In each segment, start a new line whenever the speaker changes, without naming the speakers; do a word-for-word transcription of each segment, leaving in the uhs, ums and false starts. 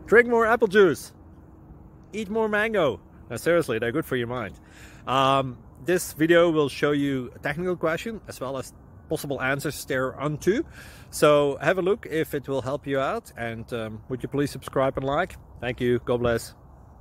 Drink more apple juice. Eat more mango. Now, seriously, they're good for your mind. Um, this video will show you a technical question as well as possible answers thereunto. So have a look if it will help you out, and um, would you please subscribe and like? Thank you. God bless.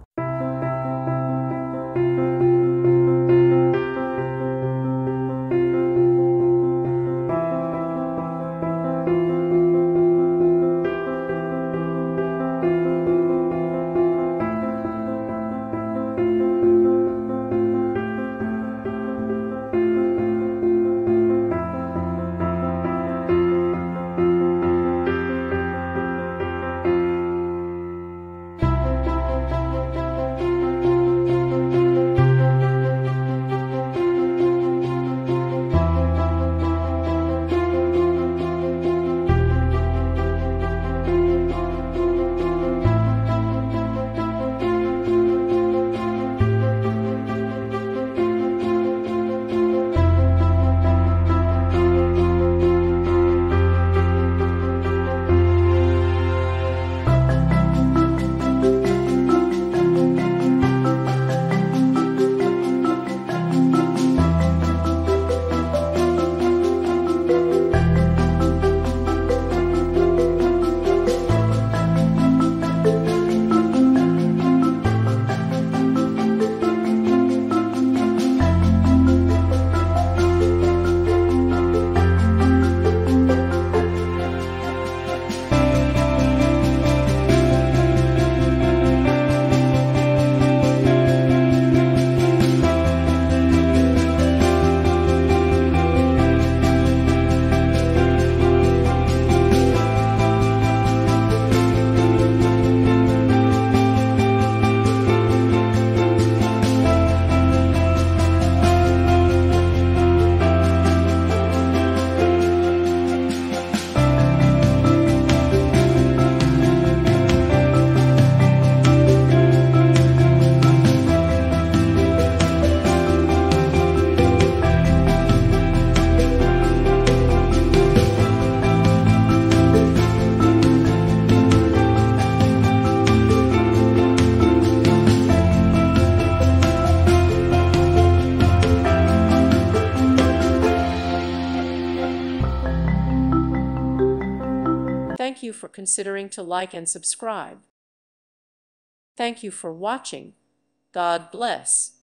Thank you for considering to like and subscribe. Thank you for watching. God bless.